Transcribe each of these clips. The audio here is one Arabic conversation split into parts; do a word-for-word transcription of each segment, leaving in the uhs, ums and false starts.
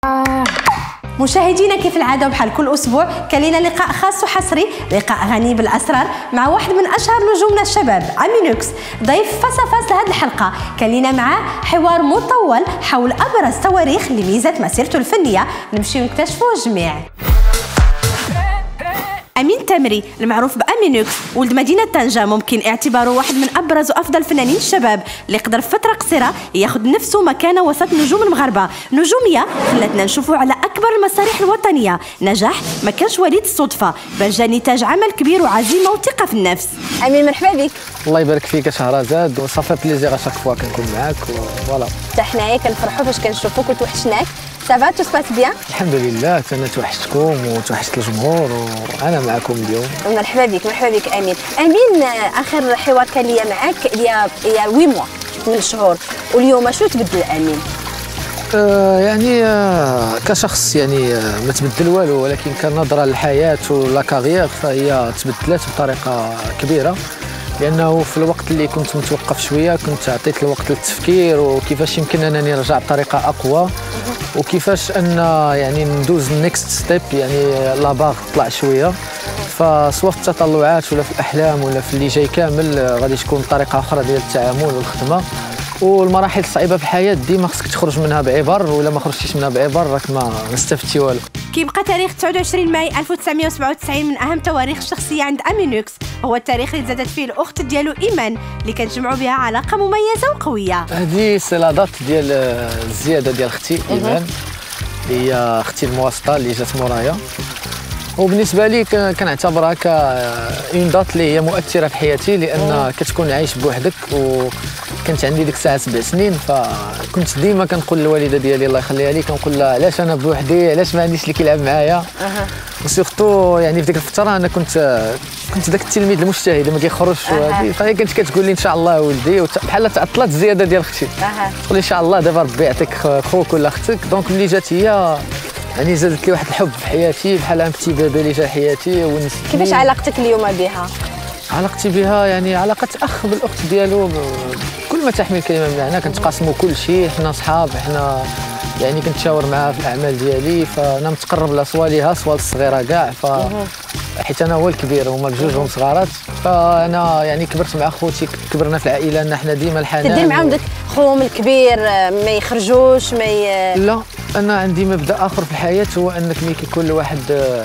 مشاهدينا كيف العاده وبحال كل اسبوع كان لنا لقاء خاص وحصري، لقاء غني بالاسرار مع واحد من اشهر نجومنا الشباب امينوكس. ضيف فاس لهذه الحلقه كان لنا معاه حوار مطول حول ابرز تواريخ اللي ميزت مسيرته الفنيه، نمشيو نكتشفوه الجميع. أمين تمري المعروف بأمينوكس ولد مدينة طنجة، ممكن اعتباره واحد من أبرز وأفضل فنانين الشباب اللي قدر في فترة قصيرة ياخذ نفسه مكانه وسط نجوم المغاربة. نجومية خلتنا نشوفه على أكبر المسارح الوطنية، نجاح ما كانش وليد الصدفة بل جا نتاج عمل كبير وعزيمة وثقة في النفس. أمين مرحبا بك. الله يبارك فيك شهرزاد، وصافي بليزير اشاك فوا كنكون معاك فوالا. حتى حنايا كنفرحوا فاش كنشوفوك وتوحشناك. سافا تو سباس بيان؟ الحمد لله، انا توحشتكم وتوحشت الجمهور وانا معكم اليوم. مرحبا بك مرحبا بك امين. امين اخر حوار كان ليا معاك يا يا ثمانية موا من الشهور، واليوم شنو تبدل امين؟ آه يعني آه كشخص يعني آه ما تبدل والو، ولكن كنظره للحياه ولا كارير فهي تبدلات بطريقه كبيره، لانه في الوقت اللي كنت متوقف شويه كنت عطيت الوقت للتفكير وكيفاش يمكن انني نرجع بطريقه اقوى، وكيفاش ان يعني ندوز النكست ستيب، يعني لا باغ طلع شويه، فسواء في التطلعات ولا في الاحلام ولا في اللي جاي كامل غادي تكون طريقه اخرى ديال التعامل والخدمه. والمراحل الصعيبه في الحياه ديما خصك تخرج منها بعبر، ولا ما خرجتيش منها بعبر راك ما استفدتي والو. كيبقى تاريخ تسعة وعشرين ماي ألف وتسعمائة وسبعة وتسعين من اهم تواريخ الشخصيه عند امينوكس، هو التاريخ اللي تزادت فيه الاخت ديالو ايمان اللي كنجمعوا بها علاقه مميزه وقويه. هذه سي لا دات ديال الزياده ديال اختي ايمان اللي هي اختي المواسطه اللي جات مورايا، وبالنسبه لي كنعتبرها ك اون دات اللي هي مؤثره في حياتي، لان كتكون عايش بوحدك، وكنت عندي ديك الساعه سبع سنين، فكنت ديما كنقول للوالده ديالي الله يخليها لي، كنقول لها علاش انا بوحدي، علاش ما عنديش اللي كيلعب معايا. وسيرتو يعني في ديك الفتره انا كنت كنت داك التلميذ المجتهد اللي ما كيخرجش، فهي كانت كتقول لي ان شاء الله ولدي، بحال تعطلات الزياده ديال اختي، تقول لي ان شاء الله دابا ربي يعطيك خوك ولا اختك. دونك ملي جات هي يعني زادت لي واحد الحب في حياتي، بحال ان بتي بيبي اللي جا حياتي ونستني. كيفاش علاقتك اليوم بها؟ علاقتي بها يعني علاقه اخ بالاخت ديالو، كل ما تحمل كلمه من هنا كنتقاسموا كل شيء، حنا صحاب، حنا يعني كنتشاور معاها في الاعمال ديالي، فانا متقرب لها سوا ليها سوا الصغيره كاع، ف حيت انا هو الكبير هما بجوجهم صغارات، فانا يعني كبرت مع خوتي، كبرنا في العائله ان حنا ديما الحنان. تدير معاهم داك خوهم الكبير ما يخرجوش ما ي... لا، انا عندي مبدا اخر في الحياه، هو انك ملي كيكون الواحد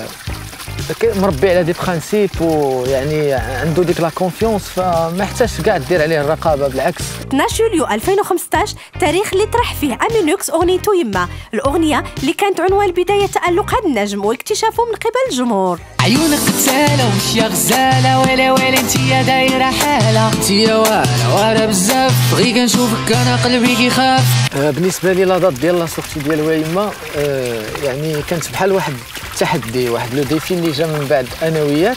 مربي على دي برانسيب ويعني عنده ديك لا كونفيونس، فما يحتاجش كاع دير عليه الرقابه، بالعكس. اثناش يوليو ألفين وخمسطاش تاريخ اللي طرح فيه امينوكس اغنيته يما، الاغنيه اللي كانت عنوان بدايه تالق هذا النجم واكتشافه من قبل الجمهور. عيونك قتاله ومشي غزاله، ويلي ويلي انتيا دايره حاله، انتيا واعره واعره بزاف، غير كنشوفك انا قلبي كيخاف. آه بالنسبه لي لا دات ديال لا سورتي ديال ويما آه يعني كانت بحال واحد التحدي، واحد لو ديفي اللي جا من بعد انا وياك،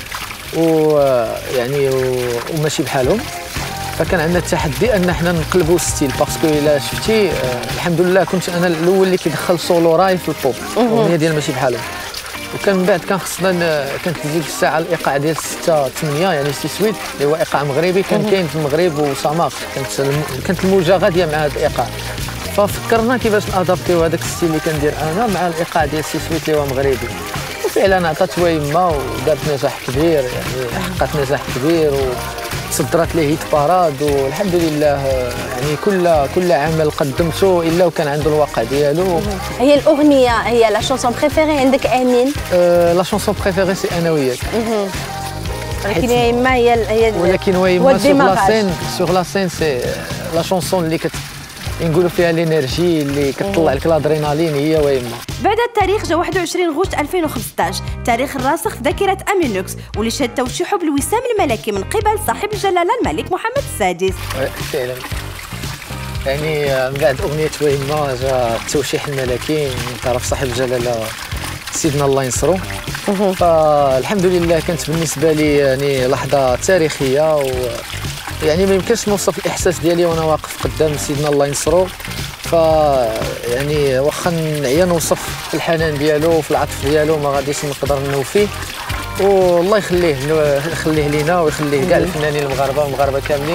ويعني وماشي بحالهم، فكان عندنا التحدي ان حنا نقلبوا الستيل، باسكو الا شفتي آه الحمد لله كنت انا الاول اللي كيدخل سولو راي في البوب، الاغنيه ديال ماشي بحالهم، وكان من بعد كان خصنا كانت ديك الساعه الايقاع ديال ستة ثمانية يعني سي سويت اللي هو ايقاع مغربي كان كاين في المغرب وساماق، كانت كانت الموجه غاديه مع هذا الايقاع، ففكرنا كيفاش نادابتيو هذاك الستيل اللي كندير انا مع الايقاع ديال سي سويت اللي هو مغربي، وفعلا عطات ويما ودارت نجاح كبير، يعني حققت نجاح كبير وتصدرت ليه هيت باراد، والحمد لله يعني كل كل عمل قدمته الا وكان عنده الواقع ديالو. هي الاغنيه هي لا شونسون بريفيري عندك امين؟ أه لا شونسون بريفيري سي انا وياك، ولكن هي يما هي هي ولكن ويما سوغ لا سين سوغ لا سين سي لا شونسون اللي كت نقولوا فيها الانرجي اللي كتطلع لك الادرينالين هي ويما. بعد التاريخ جا واحد وعشرين غشت ألفين وخمسطاش، تاريخ الراسخ في ذاكره امينوكس واللي شاد توشيحه بالوسام الملكي من قبل صاحب الجلاله الملك محمد السادس. فعلا يعني من بعد اغنيه ويما جا التوشيح الملكي من طرف صاحب الجلاله سيدنا الله ينصرو، فالحمد لله كانت بالنسبه لي يعني لحظه تاريخيه، و يعني ما يمكنش نوصف الاحساس ديالي وانا واقف قدام سيدنا الله ينصرو، ف يعني واخا نعيا نوصف الحنان ديالو وفي العطف ديالو ما غاديش نقدر نوفيه، والله يخليه يخليه لينا ويخليه كاع الفنانين المغاربه والمغاربه كاملين،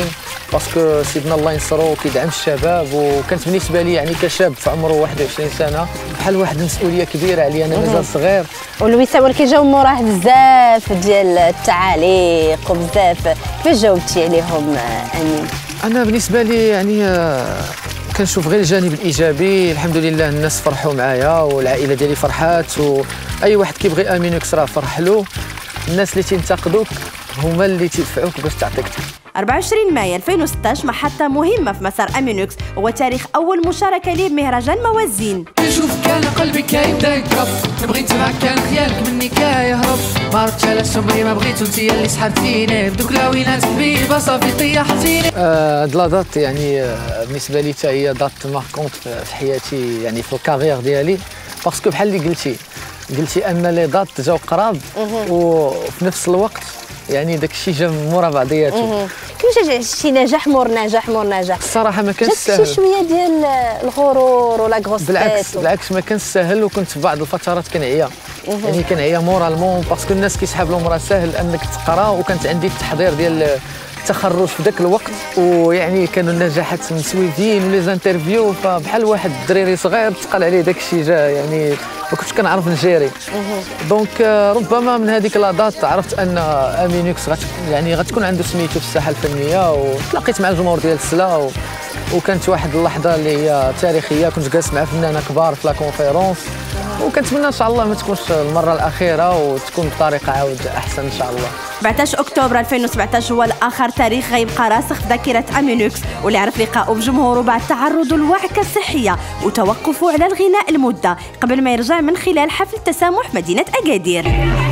باسكو سيدنا الله ينصرو كيدعم الشباب، وكانت بالنسبه لي يعني كشاب في عمره واحد وعشرين سنه بحال واحد المسؤوليه كبيره عليا، انا مازال صغير. والوسام ولكن جاو موراه بزاف ديال التعاليق وبزاف، كيفاش جاوبتي عليهم امين؟ انا بالنسبه لي يعني كنشوف غير الجانب الايجابي، الحمد لله الناس فرحوا معايا والعائله ديالي فرحات، واي واحد كيبغي امينوكس راه فرح له. الناس اللي تنتقدوك هما اللي تدفعوك باش تعطيك. أربعة وعشرين مايو ألفين وستطاش محطة مهمة في مسار أمينوكس، هو تاريخ أول مشاركة ليه بمهرجان موازين. نشوفك أنا قلبي كيبدا يضرب، نبغي نتبعك كان خيالك مني كيهرب، ما عرفتش علاش عمري ما بغيت وانتي اللي سحبتيني، بدوك العوينات حبيبة صافي طيحتيني. هاد لا دات يعني بالنسبة لي حتى هي دات ماركونت في حياتي، يعني في الكارير ديالي، باسكو بحال اللي قلتي قلتي ان لي دات جاو قراب وفي نفس الوقت يعني داك الشيء جا مورا بعضياته. كيفاش شي نجاح مور نجاح مور نجاح؟ الصراحه ما كانش ساهل، شي شويه ديال الغرور ولا غروس. بالعكس بالعكس ما كانش ساهل، وكنت في بعض الفترات كنعيا، يعني كنعيا مورالمون باسكو الناس كيسحاب لهم راه ساهل انك تقرا، وكانت عندي التحضير ديال التخرج في ذاك الوقت، ويعني كانوا النجاحات مسويدين ولي زانترفيو، فبحال واحد الدريري صغير تقال عليه داك الشيء جا، يعني ما كنتش كنعرف نجيري. دونك ربما من هذيك لادات عرفت ان امينوكس غت يعني غتكون عنده سميتو في الساحه الفنيه، وتلاقيت مع الجمهور ديال السلا، و... وكانت واحد اللحظه اللي هي تاريخيه، كنت جالس مع فنانه كبار في لا كونفيرونس، وكنتمنى ان شاء الله ما تكونش المره الاخيره وتكون بطريقه عاود احسن ان شاء الله. أربعطاش أكتوبر ألفين وسبعطاش هو الآخر تاريخ غيبقى راسخ في ذاكرة أمينوكس، واللي عرف لقاءه بجمهوره بعد تعرضه لوعكة صحية وتوقفه على الغناء لمدة قبل ما يرجع من خلال حفل تسامح مدينة أكادير.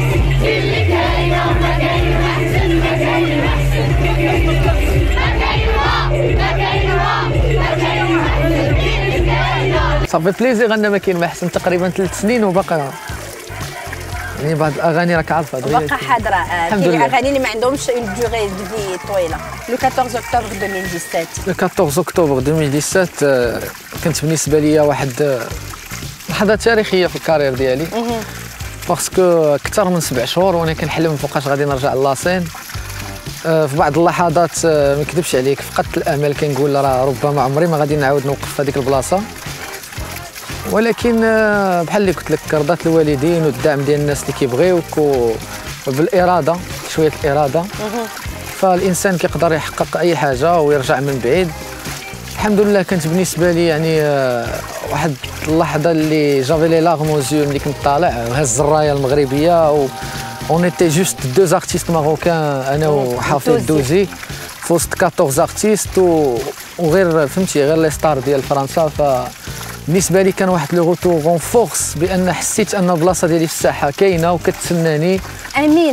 صافي بليزير انا ما كاين ما احسن، تقريبا ثلاث سنين وباقا يعني بعض الاغاني راك عارفه باقا حاضره. كاين اغاني اللي ما عندهمش اون دوغي دو في طويله. لو أربعطاش أكتوبر ألفين وسبعطاش لو أربعطاش أكتوبر ألفين وسبعطاش كانت بالنسبه لي واحد لحظه تاريخيه في الكارير ديالي، باسكو اكثر من سبع شهور وانا كنحلم فوقاش غادي نرجع للاسين. في بعض اللحظات ما نكذبش عليك فقدت الامل، كنقول راه ربما عمري ما غادي نعاود نوقف في هذيك البلاصه، ولكن بحال اللي قلت لك رضات الوالدين والدعم ديال الناس اللي كيبغيوك وبالاراده، شويه الاراده، فالانسان كيقدر يحقق اي حاجه ويرجع من بعيد. الحمد لله كانت بالنسبه لي يعني واحد اللحظه اللي جافي لي لاغم زيو ملي كنت طالع هز الرايه المغربيه، و اون ايتي جوست دوز ارتيست ماروكان انا وحافظ الدوزي في وسط أربعطاش ارتيست، وغير فهمتي غير لي ستار ديال فرنسا. ف بالنسبه لي كان واحد لو روتور اون فورس، بان حسيت ان البلاصه ديالي في الساحه كاينه وكتسناني. امين،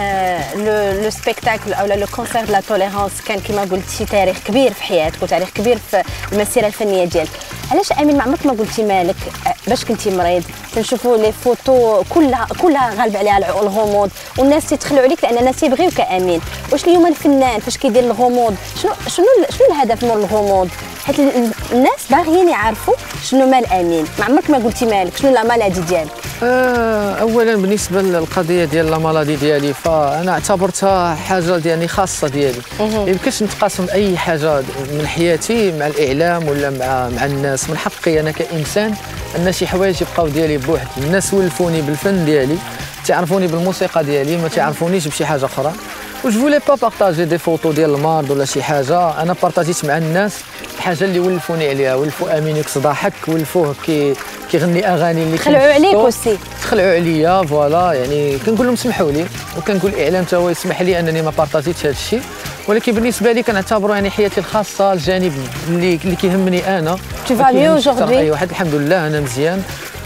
لو لو سبيكتاكل او لو كونسير لا توليرانس كان كما قلتي تاريخ كبير في حياتك وتاريخ كبير في المسيره الفنيه ديالك. علاش امين ما عمرك ما قلتي مالك باش كنتي مريض؟ تنشوفوا لي فوتو كلها كلها غالب عليها الغموض، والناس تيتخلعوا عليك لان الناس تيبغيوك امين. واش اليوم الفنان فاش كيدير الغموض شنو شنو شنو الهدف من الغموض؟ حيت الناس باغيين يعرفوا شنو مال امين. ما عمرك ما قلتي مالك شنو لا مالادي ديالك؟ آه اولا بالنسبه للقضيه ديال لا مالادي ديالي فانا اعتبرتها حاجه يعني خاصه ديالي، ما يمكنش نتقاسم اي حاجه من حياتي مع الاعلام ولا مع مع الناس. من حقي انا كانسان ان شي حوايج يبقاو ديالي بوحدي. الناس ولفوني بالفن ديالي، تعرفوني بالموسيقى ديالي، ما تعرفونيش بشي حاجه اخرى. و جو فولي با بارطاجي دي فوتو ديال المارض ولا شي حاجه، انا بارطاجيت مع الناس الحاجه اللي ولفوني عليها. ولفوا امينوكس ضاحك، ولفوه كي كيغني اغاني اللي تخلعوا عليك اوسي، تخلعوا عليا فوالا. يعني كنقول لهم سمحوا لي، وكنقول الاعلام حتى هو يسمح لي انني ما بارطاجيتش هذا الشيء، ولكن بالنسبه لي كنعتبره يعني حياتي الخاصه، الجانب اللي اللي كيهمني انا. تو فا ميو اوجوردي؟ اي واحد الحمد لله انا مزيان.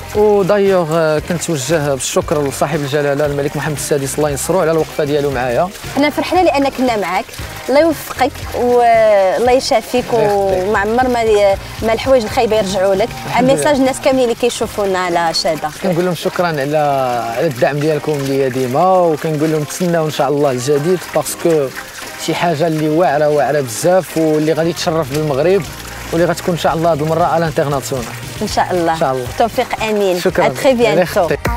ودايوغ كنتوجه بالشكر لصاحب الجلاله الملك محمد السادس الله ينصرو على الوقفه ديالو معايا. انا فرحانه لان كنا معاك، الله يوفقك والله يشافيك، وما عمر ما ما الحوايج الخايبه يرجعوا لك. ميساج الناس كاملين اللي كيشوفونا على شاده، كنقول لهم شكرا على على الدعم ديالكم ليا ديما، وكنقول لهم تسناو ان شاء الله الجديد، باسكو شي حاجه اللي واعره واعره بزاف واللي غادي تشرف بالمغرب واللي غتكون ان شاء الله هذه المره على الانترناسيونال ان شاء الله. ان شاء الله. توفيق امين. شكرا. ا تري بيانتو.